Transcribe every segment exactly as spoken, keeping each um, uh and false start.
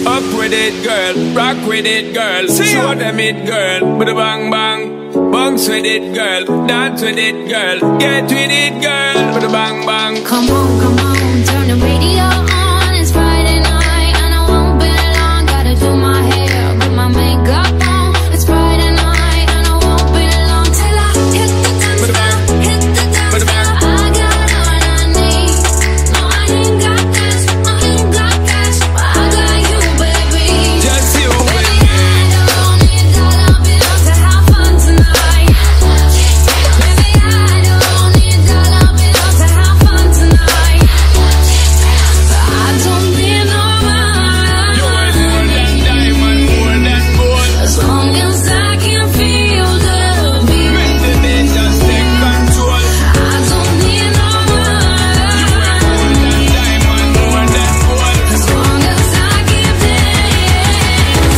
Up with it, girl. Rock with it, girl. Show them it, girl. Bada bang bang. Bounce with it, girl. Dance with it, girl. Get with it, girl. Bada bang bang. Come on, come on, turn the radio on. It's Friday night and I won't be long. Gotta do my hair, put my makeup on. It's Friday night and I won't be long till I hit the dance floor, hit the dance floor. I got all I need. No, I ain't got cash, I ain't got cash, but I got you, baby. Just you, baby. I don't need dollar bills to have fun tonight. Baby, I don't need dollar bills to have fun tonight. But I don't need no money. you're worth more than diamond, more than gold. As long as I can feel the beat. Make the day just take control. I don't need no money. More than diamond, more than gold. As long as I keep dancing.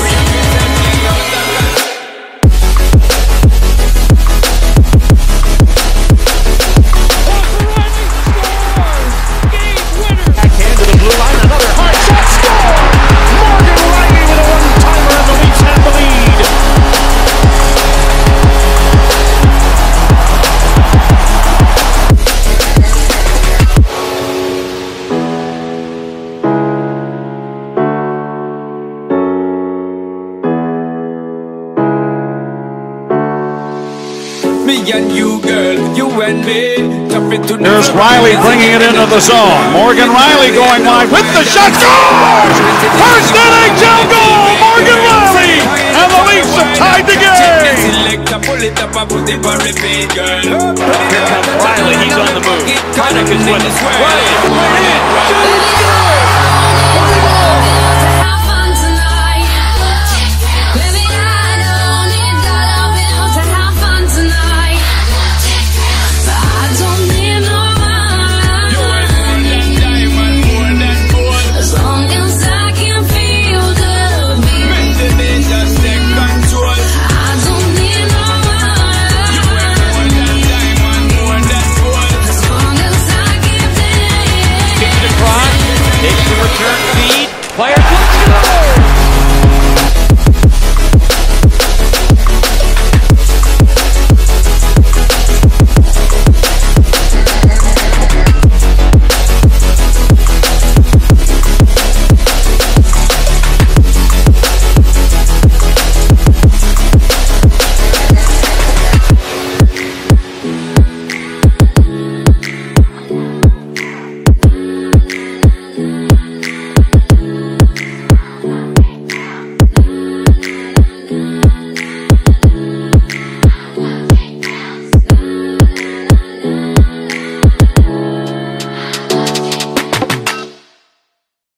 Backhand to the blue line, another hard shot, score! Morgan Rielly with a one-timer and the Leafs have the lead. Me and you, girl, you and me. Top it to the There's floor. Rielly bringing it into the zone. Morgan Rielly going wide with the shot, scores! First N H L goal, Morgan Rielly, and the Leafs have tied the game. Select, pull it up, put it for repeat, girl. Here comes Rielly, he's on the move. Connick is with it. Rielly, Have fun tonight. Baby, I don't need dollar bills to have fun tonight. But I don't need no money. You're worth more than diamond, more than gold. As long as I can feel the beat. Make the day just take control. I don't need no money. You're worth more than diamond, more than gold. As long as I keep dancing. kicks it across, takes the return feed. Player